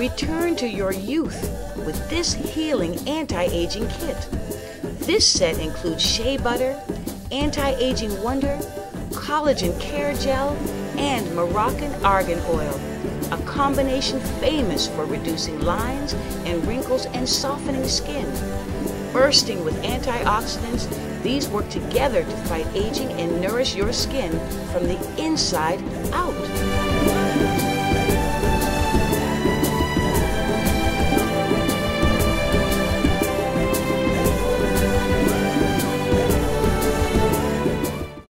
Return to your youth with this healing anti-aging kit. This set includes shea butter, anti-aging wonder, collagen care gel, and Moroccan argan oil, a combination famous for reducing lines and wrinkles and softening skin. Bursting with antioxidants, these work together to fight aging and nourish your skin from the inside out.